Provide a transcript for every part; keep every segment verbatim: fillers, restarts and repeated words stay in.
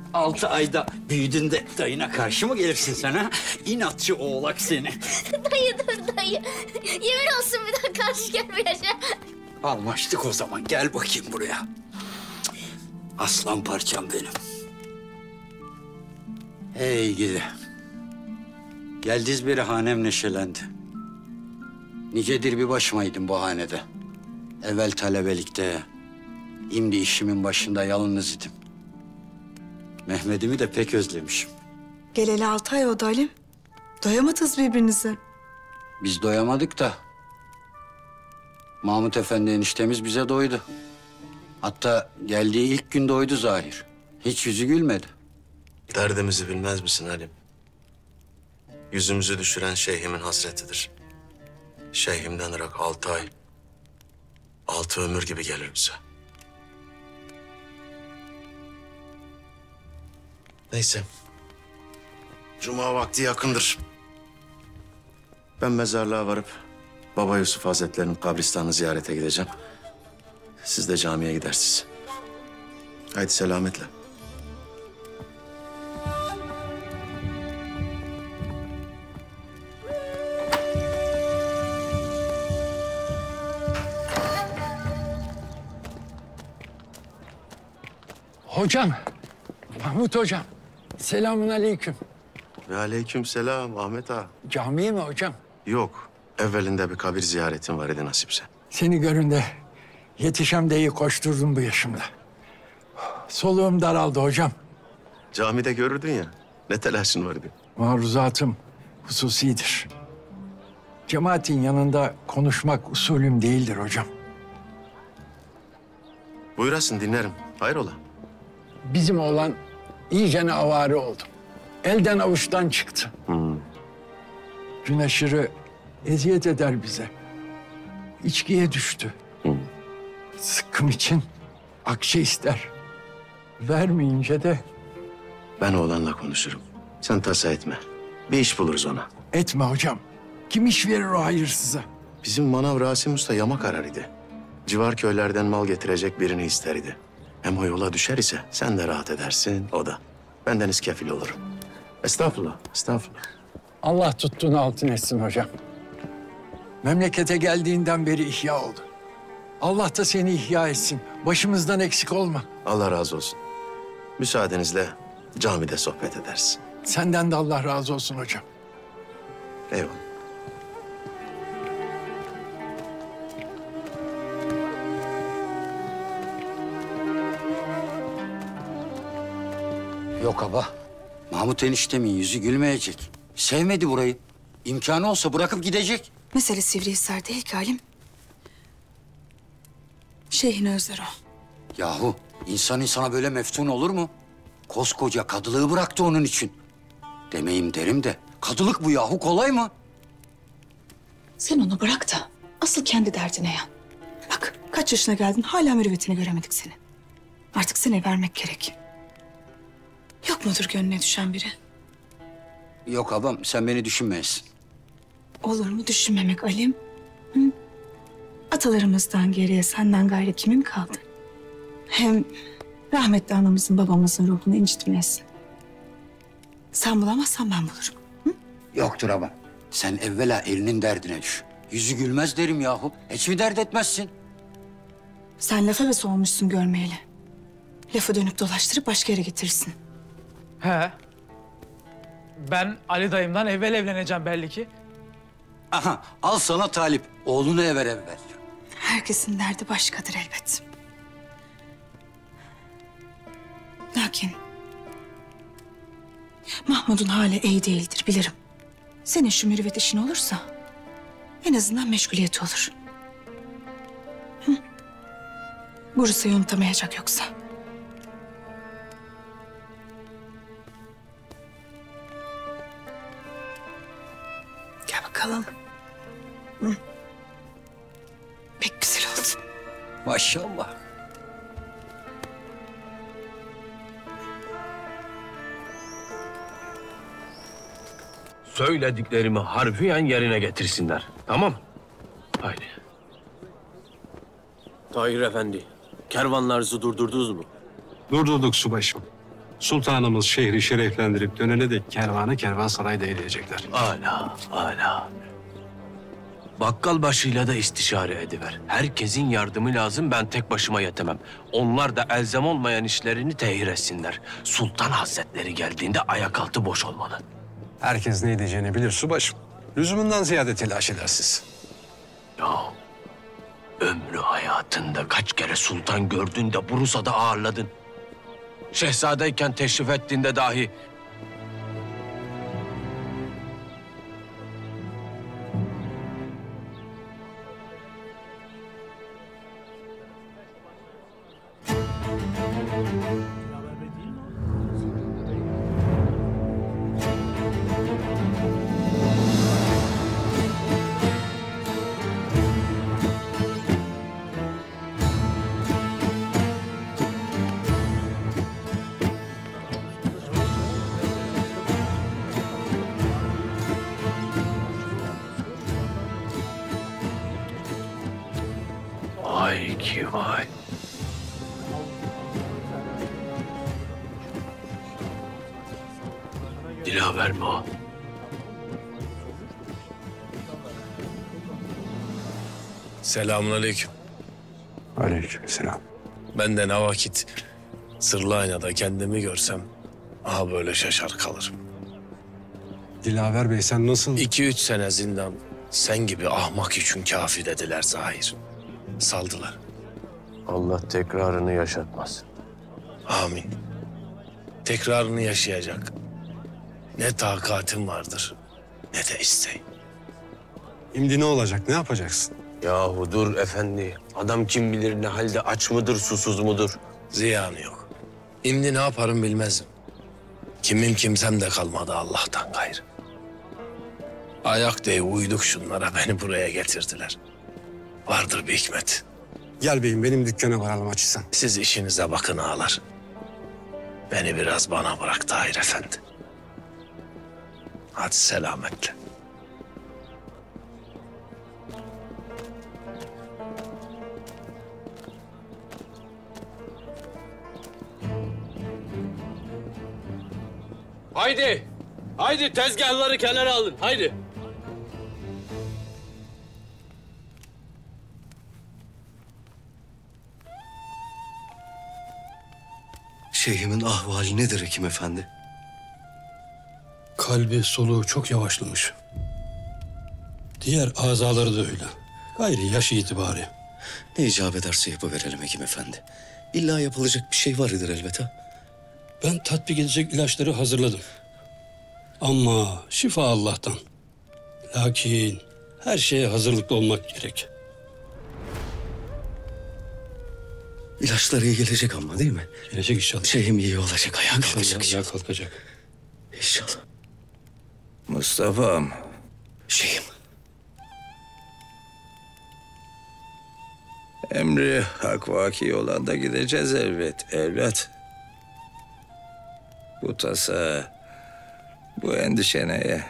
Altı ayda büyüdün de dayına karşı mı gelirsin sen ha? İnatçı oğlak seni. Dayı dur dayı. Yemin olsun bir daha karşı gelmeyeceğim. Almıştık o zaman. Gel bakayım buraya. Aslan parçam benim. Hey gidi. Geldiz beri hanem neşelendi. Nicedir bir başımaydım bu hanede. Evvel talebelikte, şimdi işimin başında yalnız idim. Mehmet'imi de pek özlemişim. Geleli altı ay oldu Halim. Doyamadınız birbirinize. Biz doyamadık da Mahmut Efendi eniştemiz bize doydu. Hatta geldiği ilk gün doydu zahir. Hiç yüzü gülmedi. Derdimizi bilmez misin Halim? Yüzümüzü düşüren şeyhimin hasretidir. Şeyhimden ırak altı ay, altı ömür gibi gelir bize. Neyse. Cuma vakti yakındır. Ben mezarlığa varıp Baba Yusuf Hazretleri'nin kabristanını ziyarete gideceğim. Siz de camiye gidersiniz. Haydi selametle. Hocam, Mahmut hocam. Selamun aleyküm. Ve aleyküm selam Ahmet ağa. Camiye mi hocam? Yok. Evvelinde bir kabir ziyaretim var idi nasipse. Seni göründe yetişem diye koşturdum bu yaşımda. Soluğum daraldı hocam. Camide görürdün ya. Ne telaşın vardı? Maruzatım hususidir. Cemaatin yanında konuşmak usulüm değildir hocam. Buyurasın dinlerim. Hayrola? Bizim oğlan iyicene avare oldu. Elden avuçtan çıktı. Hmm. Gün aşırı eziyet eder bize. İçkiye düştü. Hmm. Sıkkım için akçe ister. Vermeyince de Ben oğlanla konuşurum. Sen tasa etme. Bir iş buluruz ona. etme hocam. Kim iş verir o hayırsıza? Bizim manav Rasim Usta yamak arar idi. Civar köylerden mal getirecek birini ister idi. Hem o yola düşer ise sen de rahat edersin, o da. Bendeniz kefil olurum. Estağfurullah, estağfurullah. Allah tuttuğunu altın etsin hocam. Memlekete geldiğinden beri ihya oldu. Allah da seni ihya etsin. Başımızdan eksik olma. Allah razı olsun. Müsaadenizle camide sohbet ederiz. Senden de Allah razı olsun hocam. Eyvallah. Yok aba. Mahmut eniştemin yüzü gülmeyecek. Sevmedi burayı. İmkanı olsa bırakıp gidecek. Mesele Sivrihisar değil ki Halim. Şeyhini özler o. Yahu insan insana böyle meftun olur mu? Koskoca kadılığı bıraktı onun için. Demeyim derim de kadılık bu yahu, kolay mı? Sen onu bırak da asıl kendi derdine yan. Bak kaç yaşına geldin hala mürüvvetini göremedik seni. Artık seni vermek gerek. Yok mudur gönlüne düşen biri? Yok abam, sen beni düşünmeyesin. Olur mu düşünmemek Halim? Hı? Atalarımızdan geriye senden gayrı kimin kaldı? Hem rahmetli anamızın babamızın ruhunu incitmeyesin. Sen bulamazsan ben bulurum. Hı? Yoktur abam. Sen evvela elinin derdine düş. Yüzü gülmez derim yahu. Hiç mi dert etmezsin? Sen laf hevesi olmuşsun görmeyeli. Lafı dönüp dolaştırıp başka yere getirirsin. He. Ben Ali dayımdan evvel evleneceğim belli ki. Aha, al sana talip. Oğlunu evvel evvel. Herkesin derdi başkadır elbet. Lakin Mahmud'un hali iyi değildir bilirim. Senin şu mürüvvet işin olursa en azından meşguliyeti olur. Hı? Bursa'yı unutamayacak yoksa. Gel bakalım. Hı. Pek güzel oldu. Maşallah. Söylediklerimi harfiyen yerine getirsinler. Tamam mı? Haydi. Tahir Efendi, kervanlarınızı durdurdunuz mu? Durdurduk subaşım. Sultanımız şehri şereflendirip dönene dek kervanı kervansarayda eyleyecekler. Âlâ, âlâ. Bakkal başıyla da istişare ediver. Herkesin yardımı lazım, ben tek başıma yetemem. Onlar da elzem olmayan işlerini tehir etsinler. Sultan Hazretleri geldiğinde ayak altı boş olmalı. Herkes ne diyeceğini bilir subaşım. Lüzumundan ziyade telaş edersiz. Ya ömrü hayatında kaç kere sultan gördün de Bursa'da ağırladın. Şehzadeyken teşrif ettiğinde dahi. Vay ki vay. Dilaver mi o? Selamünaleyküm. Aleykümselam. Ben de ne vakit sırlı aynada kendimi görsem aha böyle şaşar kalırım. Dilaver Bey sen nasıl... İki üç sene zindan sen gibi ahmak için kafi dediler zahir. Saldılar. Allah tekrarını yaşatmasın. Amin. Tekrarını yaşayacak ne takatim vardır ne de isteğim. Şimdi ne olacak, ne yapacaksın? Yahu dur efendi. Adam kim bilir ne halde, aç mıdır, susuz mudur? Ziyanı yok. Şimdi ne yaparım bilmezim. Kimim kimsem de kalmadı Allah'tan gayrı. Ayak diye uyduk şunlara, beni buraya getirdiler. Vardır bir hikmet. Gel beyim benim dükkana varalım açsan. Siz işinize bakın ağalar. Beni biraz bana bırak Tahir Efendi. Hadi selametle. Haydi! Haydi tezgahları kenara alın, haydi! Şeyhimin ahvali nedir hekim efendi? Kalbi, soluğu çok yavaşlamış. Diğer azaları da öyle. Gayri yaş itibari. Ne icap ederse yapıverelim hekim efendi. İlla yapılacak bir şey vardır elbette. Ben tatbik edecek ilaçları hazırladım. Ama şifa Allah'tan. Lakin her şeye hazırlıklı olmak gerek. İlaçlar iyi gelecek ama değil mi? Gelecek inşallah. Şeyhim iyi olacak, ayağa kalkacak. İnşallah ayağa kalkacak. İnşallah. Mustafa'm. Şeyhim. Emri hak vaki olan da gideceğiz elbet, evlat. Bu tasa, bu endişe neye?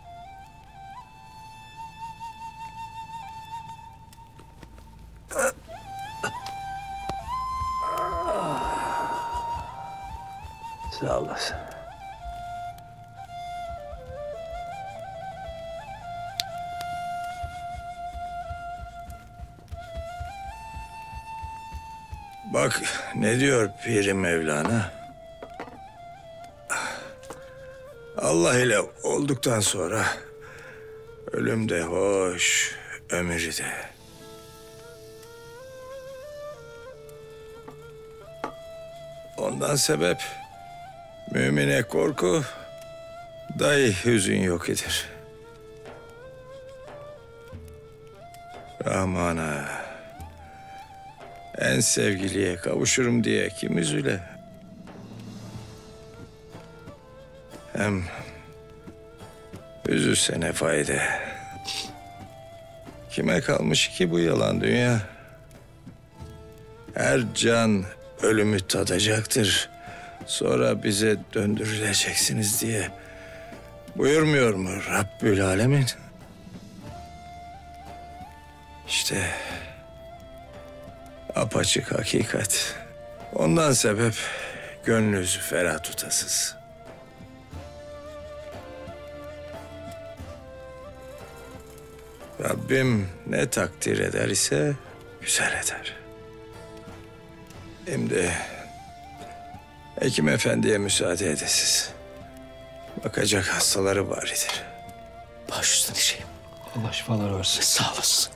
Sağ olasın. Bak ne diyor Piri Mevlana? Allah ile olduktan sonra ölüm de hoş, ömür de. Ondan sebep mümine korku, dahi hüzün yok edir. Rahman'a en sevgiliye kavuşurum diye kim üzüle? Hem üzülse ne fayda? Kime kalmış ki bu yalan dünya? Her can ölümü tadacaktır. Sonra bize döndürüleceksiniz diye buyurmuyor mu Rabbül Alemin? İşte apaçık hakikat. Ondan sebep gönlünüzü ferah tutasız. Rabbim ne takdir eder ise güzel eder. Şimdi Hekim Efendi'ye müsaade edesiz. Bakacak hastaları var idir. Baş üstüne şeyim. Allah şifalar versin. Sağ olasın.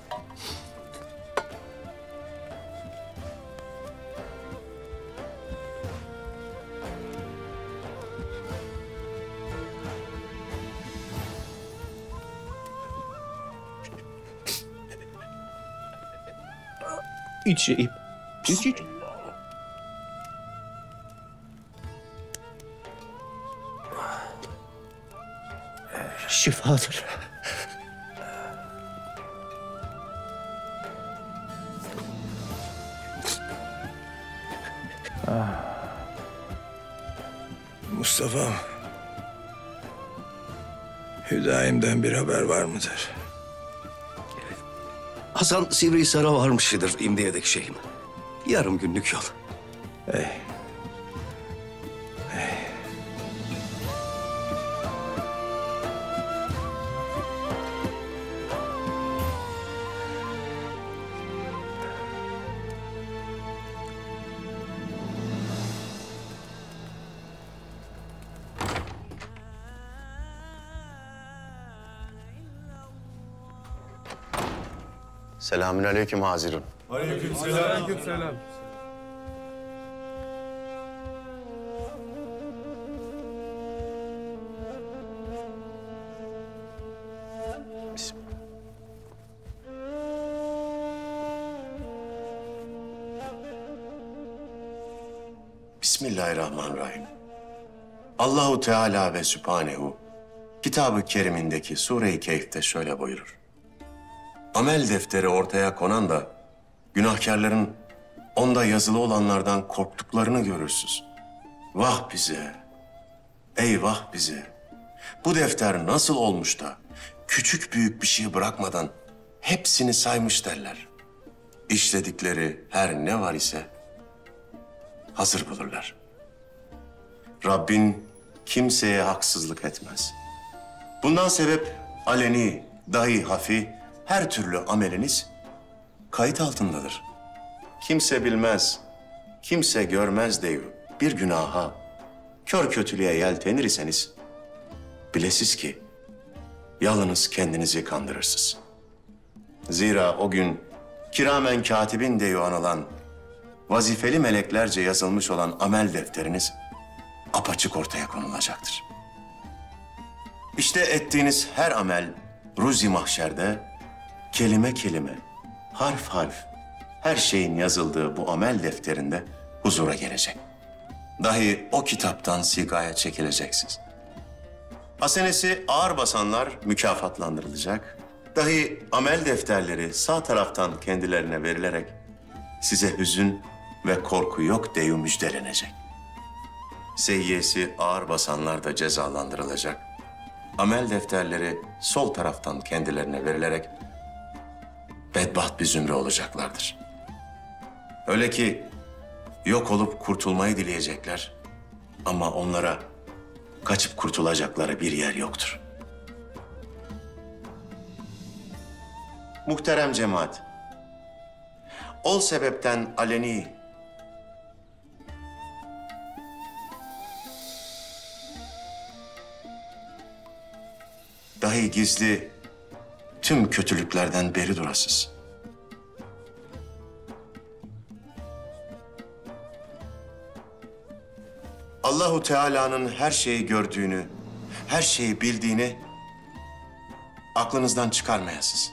İç şeyim. İç iç. Şifadır. Mustafa'm, Hüdaim'den bir haber var mıdır? Hasan Sivrihisar'a varmışıdır İmdiye'deki şeyim. Yarım günlük yol. Ey. Selamünaleyküm Hazirun. Aleykümselam. Bismillahirrahmanirrahim. Allahu Teala ve Sübhanehu Kitab-ı Kerim'indeki Sure-i Kehf'te şöyle buyurur. Amel defteri ortaya konan da günahkarların onda yazılı olanlardan korktuklarını görürsüz. Vah bize, eyvah bize. Bu defter nasıl olmuş da küçük büyük bir şey bırakmadan hepsini saymış derler. İşledikleri her ne var ise hazır bulurlar. Rabbin kimseye haksızlık etmez. Bundan sebep aleni, dahi hafi her türlü ameliniz kayıt altındadır. Kimse bilmez, kimse görmez deyu bir günaha, kör kötülüğe yeltenir iseniz bilesiz ki yalnız kendinizi kandırırsınız. Zira o gün kiramen katibin deyu anılan, vazifeli meleklerce yazılmış olan amel defteriniz apaçık ortaya konulacaktır. İşte ettiğiniz her amel ruzi mahşerde kelime kelime, harf harf her şeyin yazıldığı bu amel defterinde huzura gelecek. Dahi o kitaptan sigaya çekileceksiniz. Hasenesi ağır basanlar mükafatlandırılacak. Dahi amel defterleri sağ taraftan kendilerine verilerek size hüzün ve korku yok deyu müjdelenecek. Seyyiyesi ağır basanlar da cezalandırılacak. Amel defterleri sol taraftan kendilerine verilerek bedbaht bir zümre olacaklardır. Öyle ki yok olup kurtulmayı dileyecekler ama onlara kaçıp kurtulacakları bir yer yoktur. Muhterem cemaat, ol sebepten aleni, dahi gizli tüm kötülüklerden beri durasız. Allahu Teala'nın her şeyi gördüğünü, her şeyi bildiğini aklınızdan çıkarmayasınız.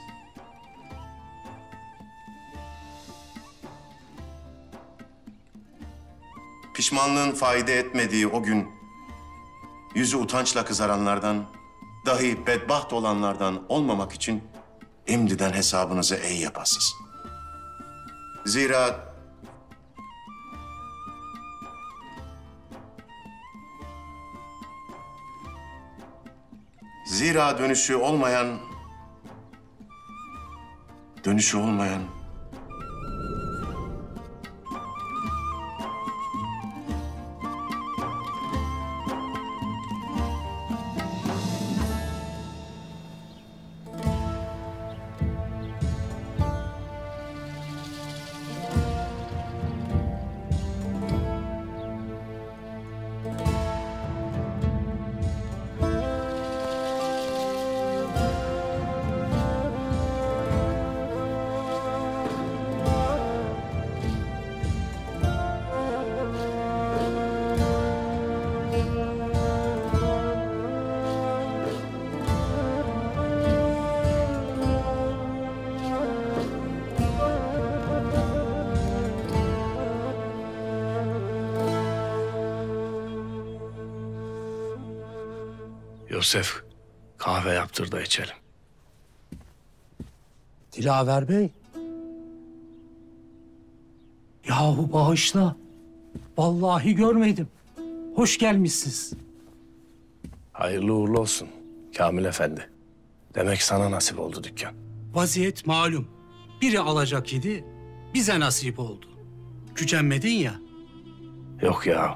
Pişmanlığın fayda etmediği o gün yüzü utançla kızaranlardan, dahi bedbaht olanlardan olmamak için imdiden hesabınızı iyi yapasınız. Zira Zira dönüşü olmayan, dönüşü olmayan Yosef, kahve yaptır da içelim. Dilaver Bey. Yahu bağışla. Vallahi görmedim. Hoş gelmişsiniz. Hayırlı uğurlu olsun Kamil Efendi. Demek sana nasip oldu dükkan. Vaziyet malum. Biri alacak idi, bize nasip oldu. Gücenmedin ya. Yok ya.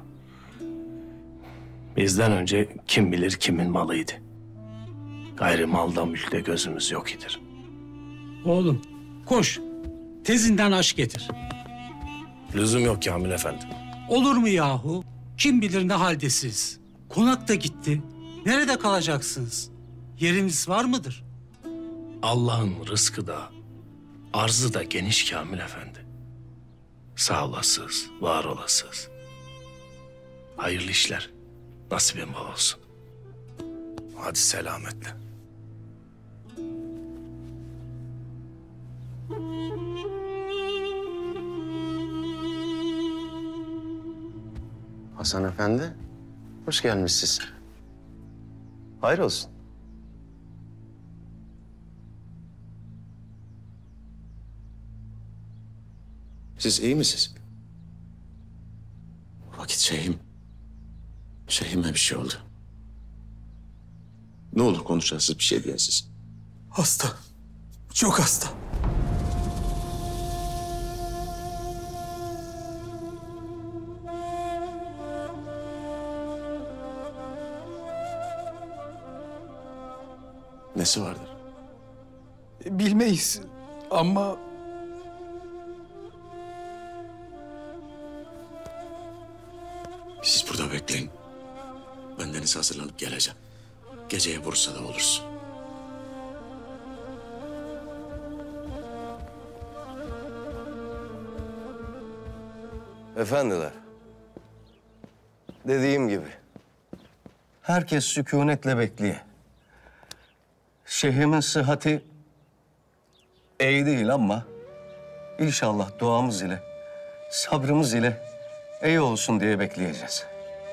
Bizden önce kim bilir kimin malıydı. Gayrı malda mülkte gözümüz yok idir. Oğlum koş. Tezinden aş getir. Lüzum yok Kamil Efendi. Olur mu yahu? Kim bilir ne haldesiniz? Konak da gitti. Nerede kalacaksınız? Yeriniz var mıdır? Allah'ın rızkı da, arzı da geniş Kamil Efendi. Sağ olasınız, var olasınız. Hayırlı işler, nasibin bol olsun. Hadi selametle. Hasan Efendi, hoş gelmişsiniz. Hayır olsun. Siz iyi misiniz? Vakit şeyhim. Şeyhime bir şey oldu. Ne olur konuşarsınız, bir şey diyesiz. Hasta. Çok hasta. Nesi vardır? Bilmeyiz ama Siz burada bekleyin. Ben denize hazırlanıp geleceğim. Geceye Bursa'da oluruz. Efendiler, dediğim gibi herkes sükunetle bekliyor. Şeyhimin sıhhati iyi değil ama inşallah duamız ile, sabrımız ile iyi olsun diye bekleyeceğiz.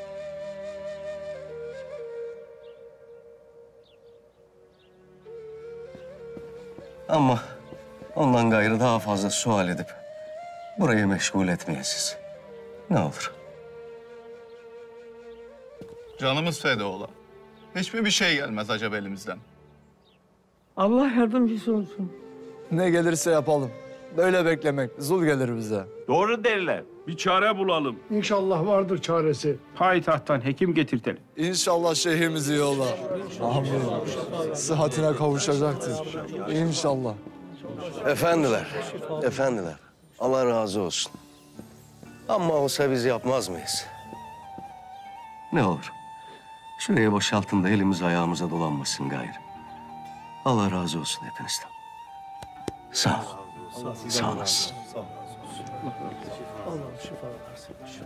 Ama ondan gayrı daha fazla sual edip burayı meşgul etmeyesiz. Ne olur. Canımız feda ola. Hiç mi bir şey gelmez acaba elimizden? Allah yardımcısı olsun. ne gelirse yapalım. Böyle beklemek zul gelir bize. Doğru derler. Bir çare bulalım. İnşallah vardır çaresi. Payitahttan hekim getirtelim. İnşallah şeyhimizi yolla. Amin. Sıhhatine kavuşacaktır. İnşallah. Efendiler, efendiler. Allah razı olsun. Ama olsa biz yapmaz mıyız? Ne olur. Şuraya boşaltın da elimiz ayağımıza dolanmasın gayrı. Allah razı olsun hepinizden. Sağ ol. Sağ olasın. Allah'ım şifa versin.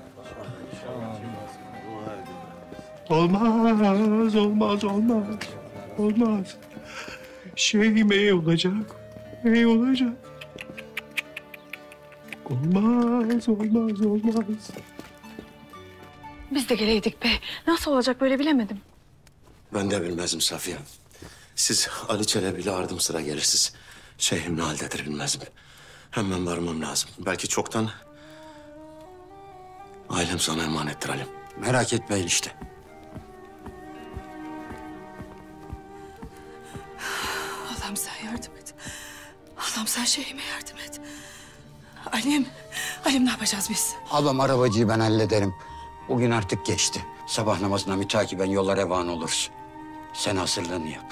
Olmaz, olmaz, olmaz. Olmaz. Şeyim iyi olacak. İyi olacak. Olmaz, olmaz, olmaz. Biz de geleydik be. Nasıl olacak böyle bilemedim. Ben de bilmezim Safiye. Siz Ali Çelebi'yle ardım sıra gelirsiniz. Şeyhim ne haldedir bilmezim. Hemen varmam lazım. Belki çoktan ailem sana emanettir Halim. Merak etmeyin işte. Allah'ım sen yardım et. Allah'ım sen şeyhime yardım et. Alim, Alim ne yapacağız biz? Ablam arabacıyı ben hallederim. Bugün artık geçti. Sabah namazına mütakiben yollar revan oluruz. Sen hazırlığını yap.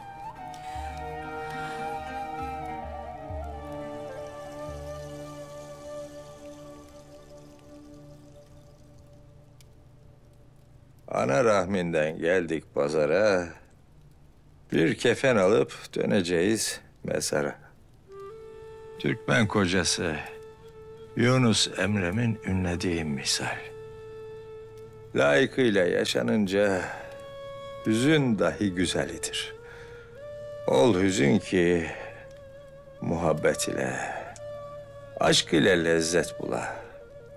Ana rahminden geldik pazara. Bir kefen alıp döneceğiz mezara. Türkmen kocası Yunus Emre'min ünlediği misal. Layıkıyla yaşanınca hüzün dahi güzelidir. Ol hüzün ki muhabbet ile, aşk ile lezzet bula.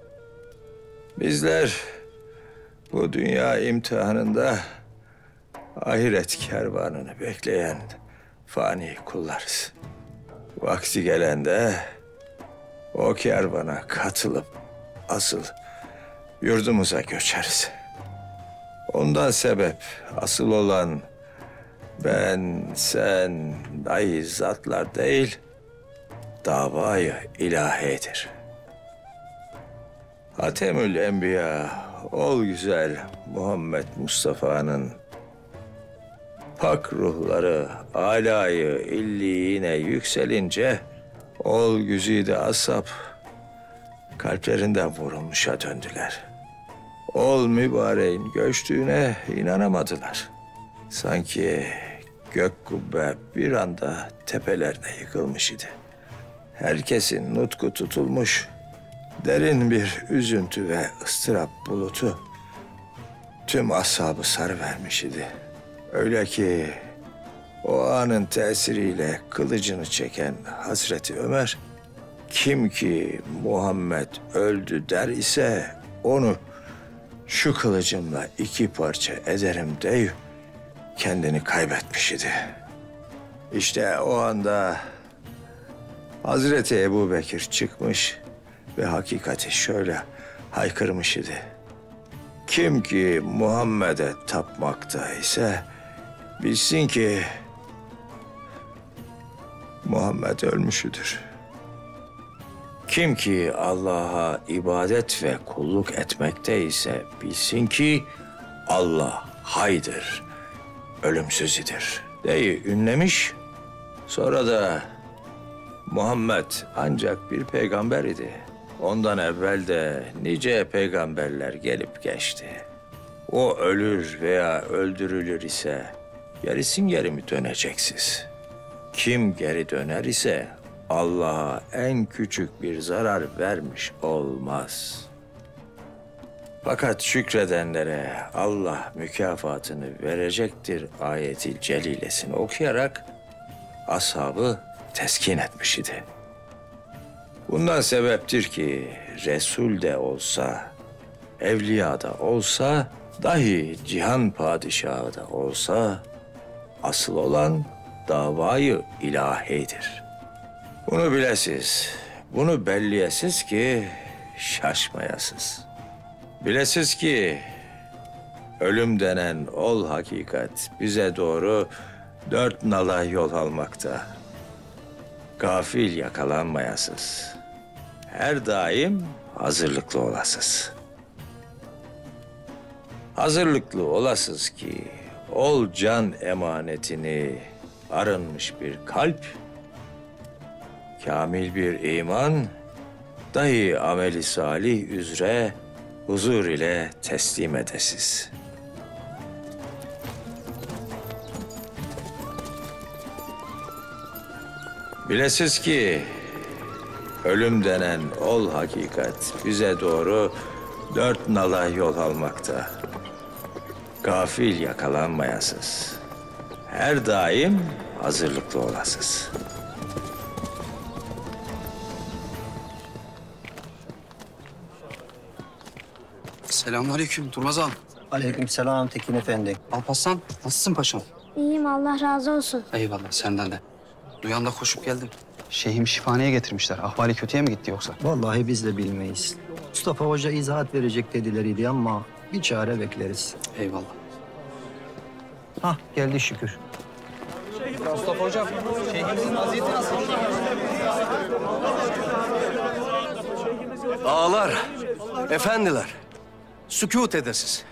Bizler bu dünya imtihanında ahiret kervanını bekleyen fani kullarız. Vakti gelende o kervana katılıp asıl yurdumuza göçeriz. Ondan sebep asıl olan ben, sen, dayı zatlar değil, davayı ilahidir. Hatemül Enbiya, ol güzel Muhammed Mustafa'nın pak ruhları alayı illiğine yükselince ol güzide ashab kalplerinden vurulmuşa döndüler. Ol mübareğin göçtüğüne inanamadılar. Sanki gök kubbe bir anda tepelerine yıkılmış idi. Herkesin nutku tutulmuş, derin bir üzüntü ve ıstırap bulutu tüm ashabı sarıvermiş idi. Öyle ki o anın tesiriyle kılıcını çeken Hazreti Ömer, kim ki Muhammed öldü der ise onu şu kılıcımla iki parça ederim deyip kendini kaybetmiş idi. İşte o anda Hazreti Ebubekir çıkmış ve hakikati şöyle haykırmış idi. Kim ki Muhammed'e tapmakta ise bilsin ki Muhammed ölmüşüdür. Kim ki Allah'a ibadet ve kulluk etmekte ise bilsin ki Allah haydır, ölümsüzüdür diye ünlemiş. Sonra da Muhammed ancak bir peygamber idi. Ondan evvel de nice peygamberler gelip geçti. O ölür veya öldürülür ise gerisin geri mi döneceksiz? Kim geri döner ise Allah'a en küçük bir zarar vermiş olmaz. Fakat şükredenlere Allah mükafatını verecektir ayeti celilesini okuyarak ashabı teskin etmiş idi. Bundan sebeptir ki Resul de olsa, evliya da olsa, dahi cihan padişahı da olsa asıl olan davayı ilahidir. Bunu bilesiz, bunu belliyesiz ki şaşmayasız. Bilesiz ki ölüm denen ol hakikat bize doğru dört nala yol almakta. Gafil yakalanmayasız. Her daim hazırlıklı olasız. Hazırlıklı olasız ki ol can emanetini arınmış bir kalp, kamil bir iman, dahi ameli salih üzere huzur ile teslim edesiz. Bilesiz ki ölüm denen ol hakikat bize doğru dört nala yol almakta. Gafil yakalanmayasız. Her daim hazırlıklı olasız. Selamünaleyküm Durmaz ağam. Aleykümselam Tekin Efendi. Alparslan, nasılsın paşam? İyiyim, Allah razı olsun. Eyvallah, senden de. Duyan da koşup geldim. Şeyhim şifaneye getirmişler. Ahvali kötüye mi gitti yoksa? Vallahi biz de bilmeyiz. Mustafa Hoca izahat verecek dedileriydi ama bir çare bekleriz. Eyvallah. Hah geldi şükür. Mustafa Hocam, şeyhimizin vaziyeti nasıl? Ağalar, efendiler, sükût edesiz.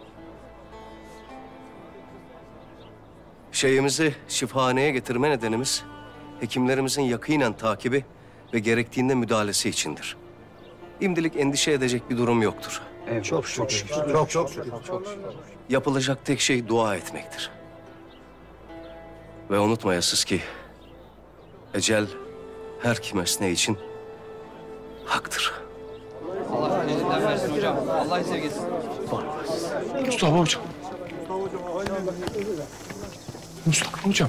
Şeyhimizi şifahaneye getirme nedenimiz hekimlerimizin yakinen takibi ve gerektiğinde müdahalesi içindir. İmdilik endişe edecek bir durum yoktur. Evet, çok şükür. Çok şükür. Çok çok şükür. Çok şükür. Yapılacak tek şey dua etmektir. Ve unutmayasız ki ecel her kimesne için haktır. Allah elinden versin hocam. Allah esirgesin. Mustafa hocam. Mustafa hocam.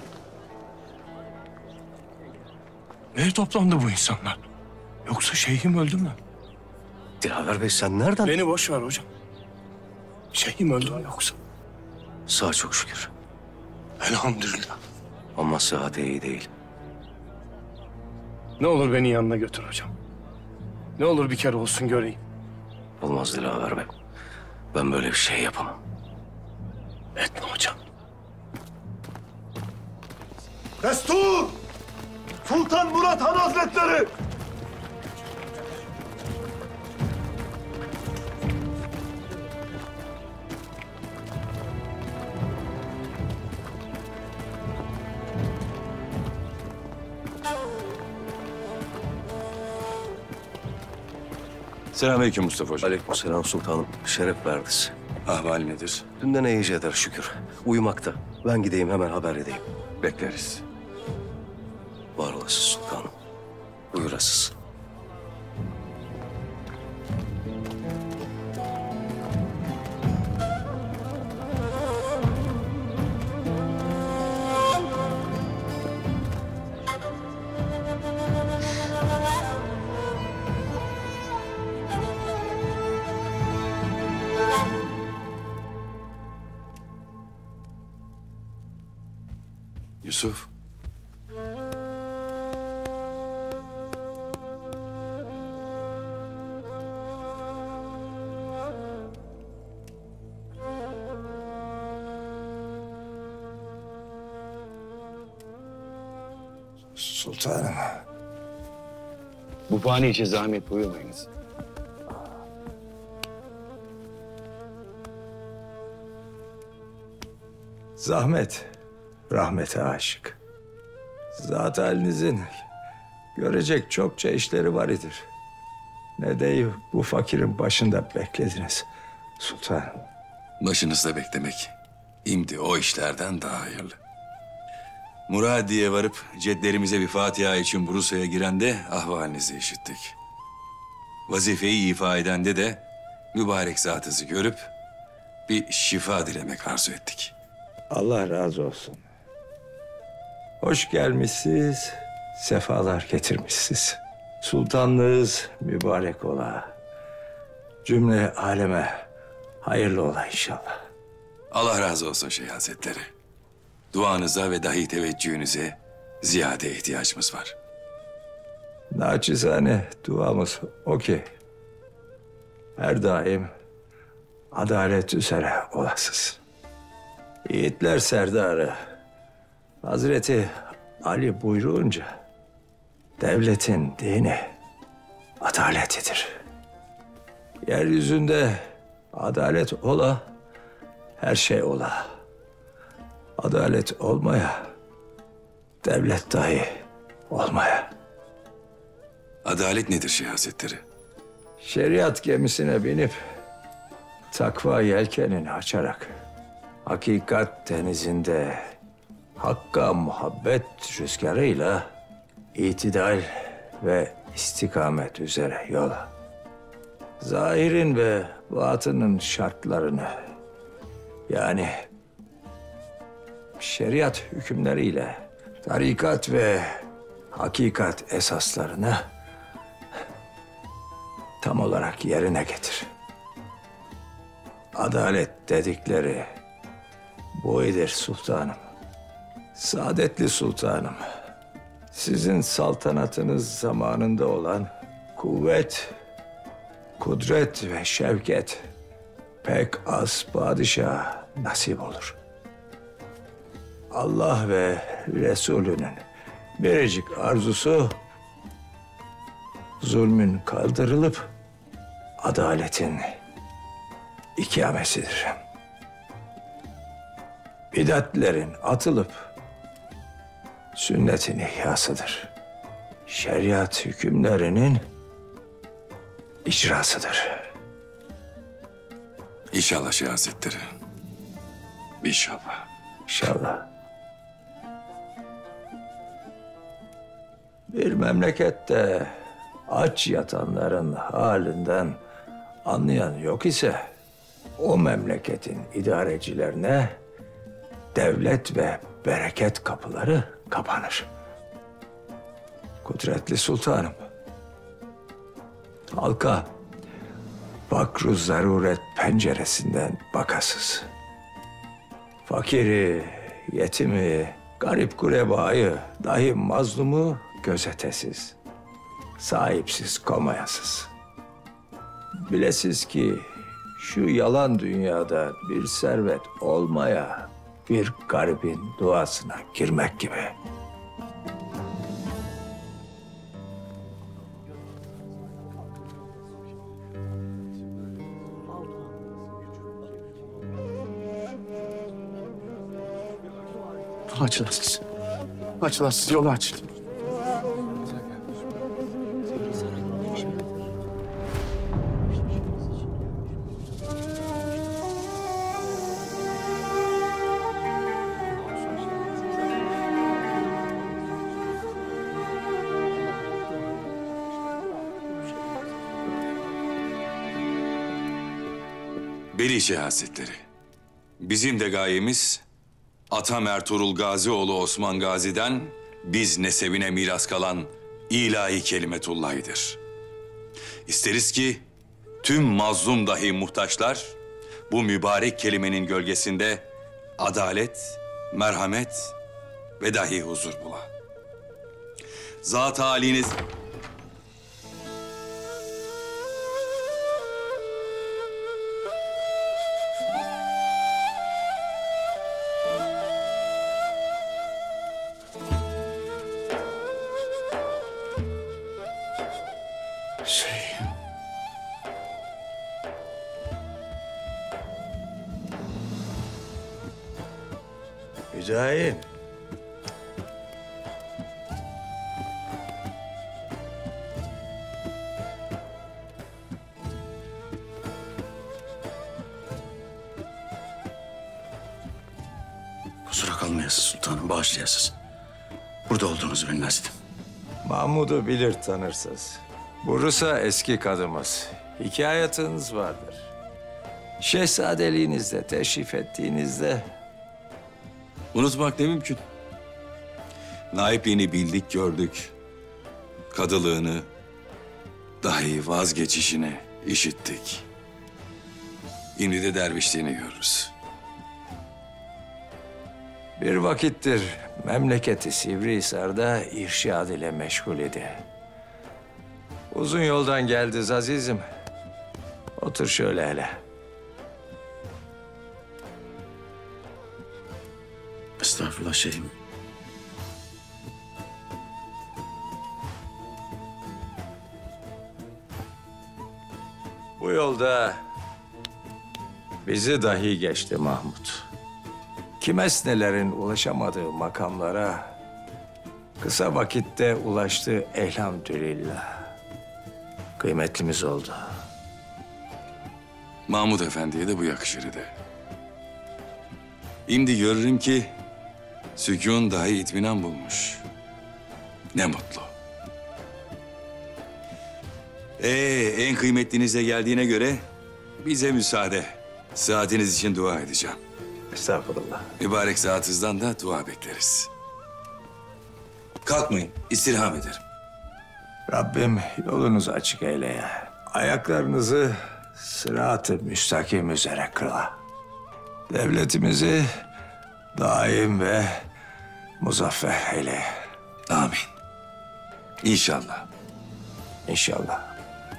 Neye toplandı bu insanlar? Yoksa şeyhim öldü mü? Dilaver Bey sen nereden? Beni boş ver hocam. Şeyhim öldü mü yoksa? Sağ çok şükür. Elhamdülillah. Ama sıhhati iyi değil. Ne olur beni yanına götür hocam. Ne olur bir kere olsun göreyim. Olmaz Dilaver Bey. Ben böyle bir şey yapamam. Etme hocam. Destur! Sultan Murat Han Hazretleri! Selamünaleyküm Mustafa Hoca. Aleykümselam sultanım. Şeref verdiniz. Ahval nedir? Dünden iyice eder şükür. Uyumakta. Ben gideyim hemen haber edeyim. Bekleriz. Var olasın sultanım. Buyurasız. Yusuf. Sultanım. Bu bani için zahmet buyurmayınız. Zahmet, rahmete aşık. Zat halinizin görecek çokça işleri var idir. Ne deyip bu fakirin başında beklediniz sultanım. Başınızda beklemek, imdi o işlerden daha hayırlı. Muradiye varıp cedlerimize bir Fatiha için Bursa'ya girende ahvalinizi işittik. Vazifeyi ifa edende de mübarek zatınızı görüp bir şifa dilemek arzu ettik. Allah razı olsun. Hoş gelmişsiniz, sefalar getirmişsiniz. Sultanlığınız mübarek ola. Cümle aleme hayırlı ola inşallah. Allah razı olsun Şeyh Hazretleri. Duanıza ve dahi teveccühünüze ziyade ihtiyacımız var. Naçizane duamız o ki her daim adalet üzere olasız. Yiğitler serdarı Hazreti Ali buyruğunca devletin dini adaletidir. Yeryüzünde adalet ola, her şey ola. Adalet olmaya, devlet dahi olmaya. Adalet nedir Şeyh Hazretleri? Şeriat gemisine binip takva yelkenini açarak hakikat denizinde hakka muhabbet rüzgarıyla itidal ve istikamet üzere yola. Zahirin ve batının şartlarını yani şeriat hükümleriyle tarikat ve hakikat esaslarını tam olarak yerine getir. Adalet dedikleri bu idir sultanım. Saadetli sultanım. Sizin saltanatınız zamanında olan kuvvet, kudret ve şevket pek az padişaha nasip olur. Allah ve Resulünün biricik arzusu zulmün kaldırılıp adaletin ikamesidir. Bidatlerin atılıp sünnetin ihyasıdır. Şeriat hükümlerinin icrasıdır. İnşallah Şeyh Hazretleri. İnşallah. İnşallah. Bir memlekette aç yatanların halinden anlayan yok ise o memleketin idarecilerine devlet ve bereket kapıları kapanır. Kudretli sultanım, halka bakru zaruret penceresinden bakasız. Fakiri, yetimi, garip kurebayı, dahi mazlumu gözetesiz. Sahipsiz, komayasız. Bilesiz ki şu yalan dünyada bir servet olmaya, bir garibin duasına girmek gibi. Açın siz. Açın siz, yolu açın. Beliçe Hazretleri, bizim de gayemiz Atam Ertuğrul Gazioğlu Osman Gazi'den biz nesebine miras kalan ilahi kelimetullah'dır. İsteriz ki tüm mazlum dahi muhtaçlar bu mübarek kelimenin gölgesinde adalet, merhamet ve dahi huzur bula. Zat-ı haliniz... Şey... Müdahim. Kusura kalmayasın sultanım, bağışlayasız. Burada olduğunuzu bilmezdim. Mahmud'u bilir tanırsınız. Bursa eski kadımız. Hikayetiniz vardır. Şehzadeliğinizde teşrif ettiğinizde... Unutmak ne mümkün. Naipliğini bildik, gördük. Kadılığını, dahi vazgeçişini işittik. Şimdi de dervişliğini görürüz. Bir vakittir memleketi Sivrihisar'da irşad ile meşgul idi. Uzun yoldan geldiniz azizim. Otur şöyle hele. Estağfurullah şeyhim. Bu yolda bizi dahi geçti Mahmut. Kimesnelerin ulaşamadığı makamlara kısa vakitte ulaştı elhamdülillah. Kıymetlimiz oldu. Mahmud Efendi'ye de bu yakışır idi. Şimdi görürüm ki sükûn dahi itminan bulmuş. Ne mutlu. Ee, en kıymetlinize geldiğine göre bize müsaade. Saatiniz için dua edeceğim. Estağfurullah. Mübarek zatınızdan da dua bekleriz. Kalkmayın, istirham ederim. Rabbim yolunuzu açık eyleye. Ayaklarınızı sırat-ı müstakim üzere kıla. Devletimizi daim ve muzaffer eyle. Amin. İnşallah. İnşallah.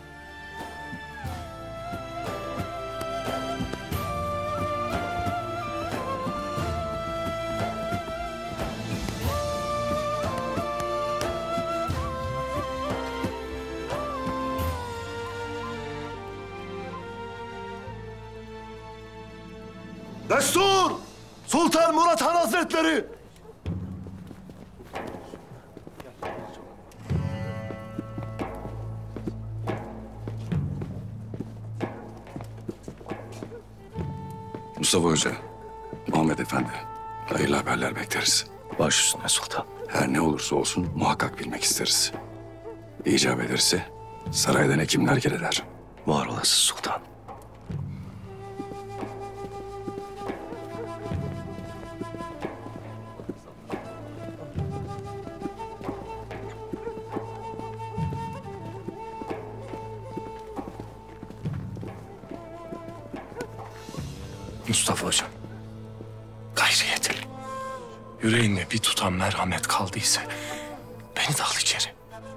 Destur! Sultan Murat Han Hazretleri! Mustafa Hoca, Muhammed Efendi, hayırlı haberler bekleriz. Baş üstüne sultan. Her ne olursa olsun muhakkak bilmek isteriz. İcap ederse saraydan hekimler gelirler. Var olasın sultan. Mustafa Hocam. Gayrı. yüreğinde bir tutam merhamet kaldıysa beni de al içeri.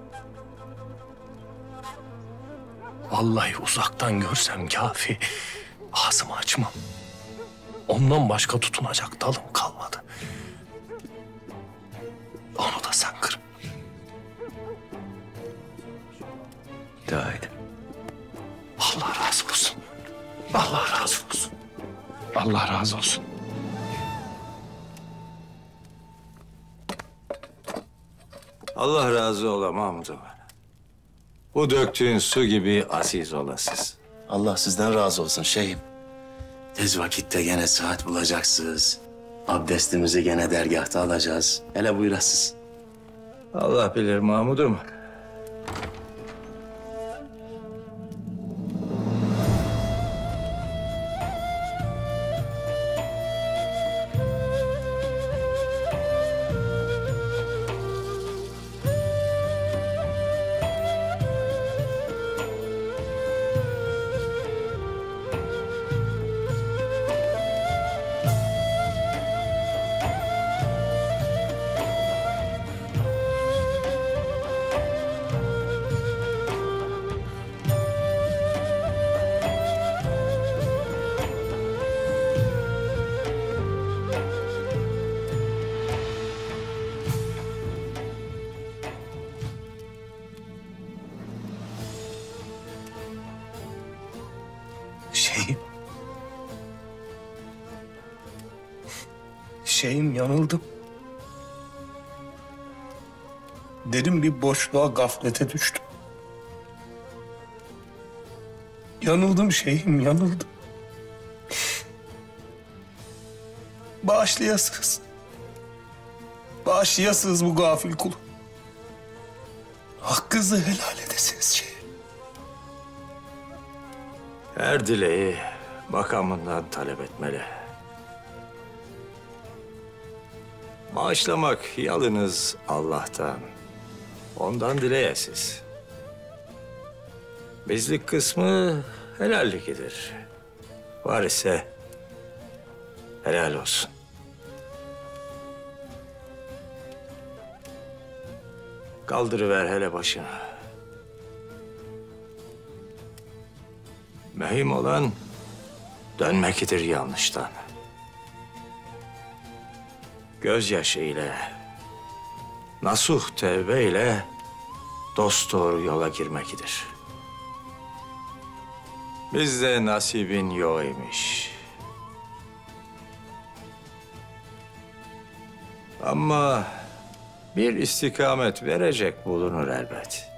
Vallahi uzaktan görsem kafi, ağzımı açmam. Ondan başka tutunacak dalım kalmadı. Onu da sen kır. Dua edin. Allah razı olsun. Allah razı olsun. Allah razı olsun. Allah razı ola Mahmud'um. Bu döktüğün su gibi aziz olasız. Allah sizden razı olsun şeyhim. Tez vakitte gene saat bulacaksınız. Abdestimizi gene dergahta alacağız. Hele buyurasız. Allah bilir Mahmud'um. Şeyim. Şeyim yanıldım. Derin bir boşluğa, gaflete düştüm. Yanıldım şeyim, yanıldım. Bağışlayasınız. Bağışlayasınız bu gafil kulu. Hakkınızı helal edesiniz şeyim. Her dileği makamından talep etmeli. Bağışlamak yalnız Allah'tan. Ondan dileyesiz. Bizlik kısmı helallikidir. Var ise helal olsun. Kaldırıver hele başını. Mühim olan dönmekidir yanlıştan. Gözyaşı ile, nasuh tevbe ile dosdoğru yola girmekidir. Bizde nasibin yok imiş. Ama bir istikamet verecek bulunur elbet.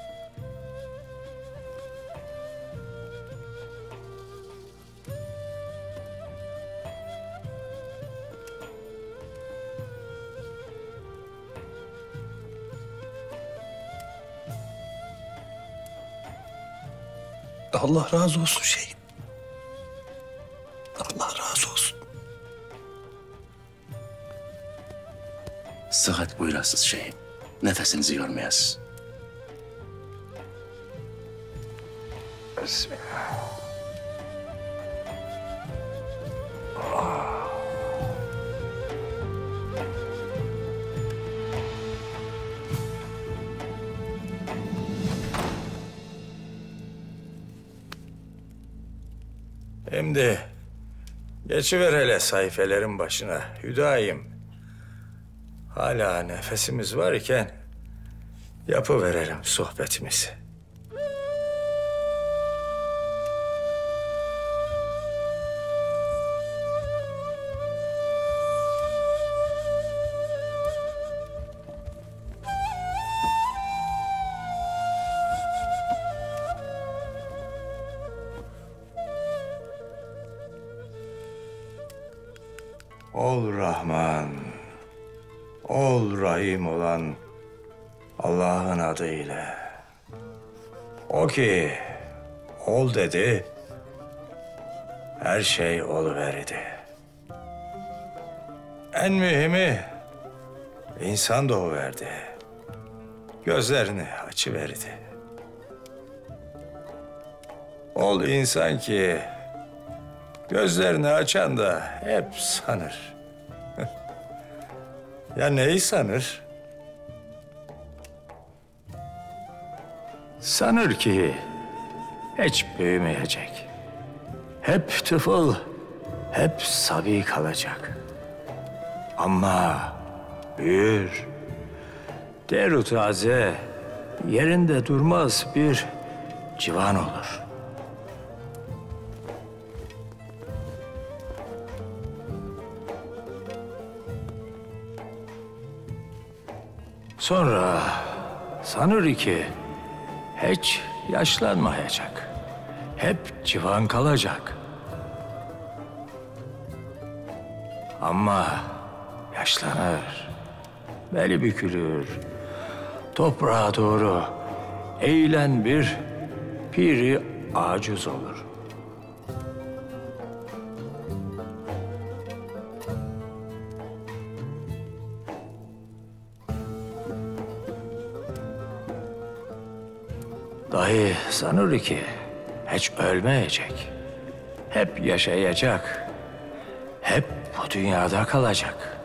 Allah razı olsun şeyim. Allah razı olsun. Sıhhat buyurasız şeyhim. Nefesinizi yormayasız. Bismillah. Şimdi geçiver hele sayfelerin başına Hüdayi'm. Hala nefesimiz var iken yapıverelim sohbetimizi. Ol Rahman, ol Rahim olan Allah'ın adıyla. O ki ol dedi, her şey oluverdi. En mühimi insan doğuverdi. Gözlerini açıverdi. Ol insan ki gözlerini açan da hep sanır. Ya neyi sanır? Sanır ki hiç büyümeyecek. Hep tıfıl, hep sabi kalacak. Ama büyür. Deru taze, yerinde durmaz bir civan olur. Sonra sanır ki hiç yaşlanmayacak. Hep civan kalacak. Ama yaşlanır, beli bükülür, toprağa doğru eğilen bir piri acuz olur. Dahi sanır ki hiç ölmeyecek. Hep yaşayacak. Hep bu dünyada kalacak.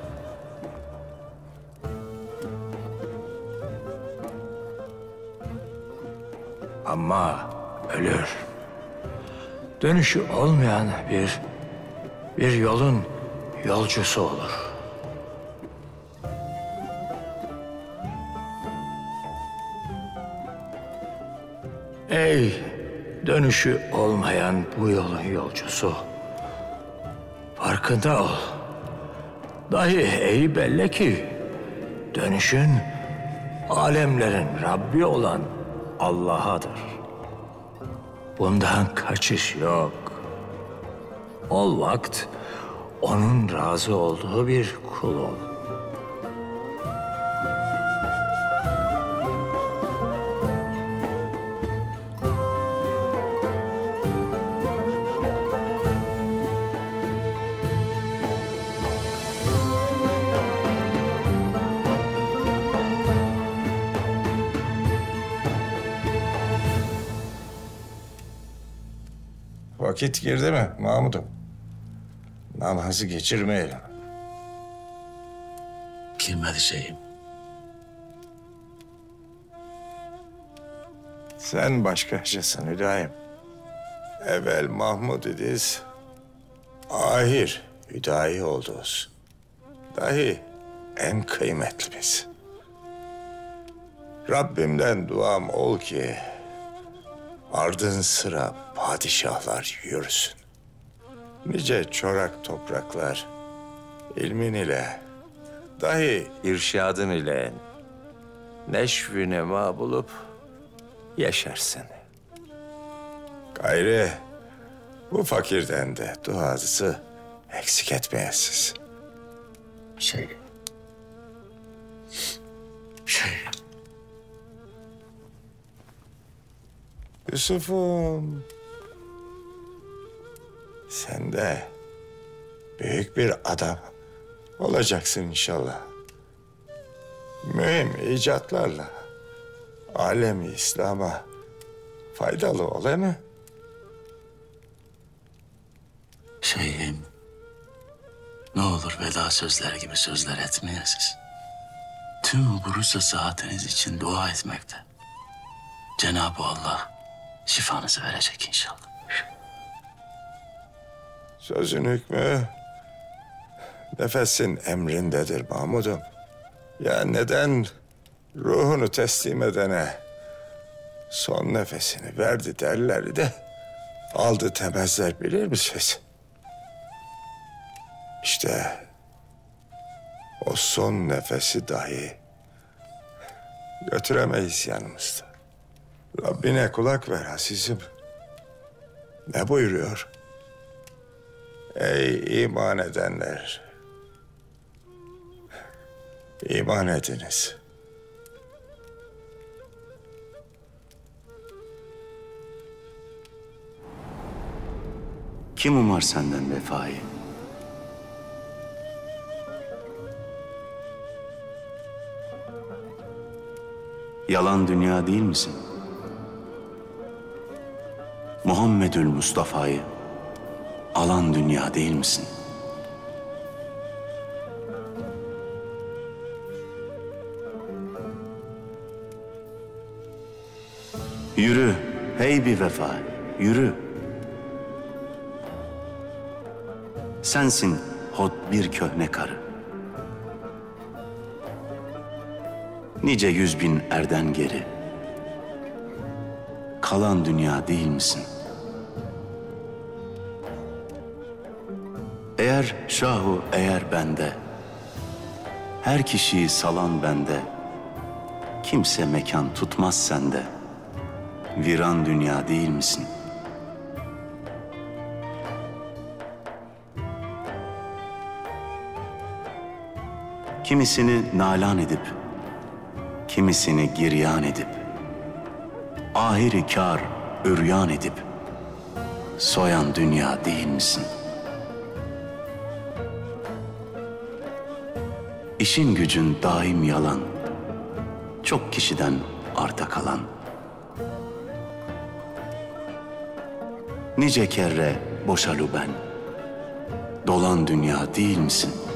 Ama ölür. Dönüşü olmayan bir bir yolun yolcusu olur. Ey dönüşü olmayan bu yolun yolcusu. Farkında ol. Dahi ey belli ki dönüşün alemlerin Rabbi olan Allah'adır. Bundan kaçış yok. Ol vakt onun razı olduğu bir kul ol. Vakit girdi mi Mahmud'um? Namazı geçirmeyelim. Girmedi şeyim. Sen başkacısın Hüdayım. Evvel Mahmud idiz, ahir Hüdayi olduz. Dahi en kıymetlimiz. Rabbimden duam ol ki ardın sıra padişahlar yürüsün. Nice çorak topraklar ilmin ile, dahi irşadın ile neşv-i nema bulup yaşarsın. Gayrı bu fakirden de duası eksik etmeyesiz. Şey... Şey... Yusuf'um, sen de büyük bir adam olacaksın inşallah. Mühim icatlarla alemi İslam'a faydalı ol, değil mi? Şeyhim, ne olur veda sözler gibi sözler etmeyesiz. Tüm bu Bursa sıhhatiniz için dua etmekte. Cenab-ı Allah şifanızı verecek inşallah. Sözün hükmü nefesin emrindedir Mahmud'um. Ya neden ruhunu teslim edene son nefesini verdi derler de aldı temezler bilir misiniz? İşte o son nefesi dahi götüremeyiz yanımızda. Rabbine kulak ver azizim. Ne buyuruyor? Ey iman edenler! İman ediniz. Kim umar senden vefayı? Yalan dünya değil misin? Muhammedül Mustafa'yı alan dünya değil misin? Yürü hey bir vefa, yürü. Sensin hot bir köhne karı. Nice yüz bin erden geri. Kalan dünya değil misin? Eğer şahu eğer bende, her kişiyi salan bende, kimse mekan tutmaz sende. Viran dünya değil misin? Kimisini nalan edip, kimisini giryan edip, ahiri kâr üryan edip, soyan dünya değil misin? İşin gücün daim yalan, çok kişiden arta kalan. Nice kere boşalu ben, dolan dünya değil misin?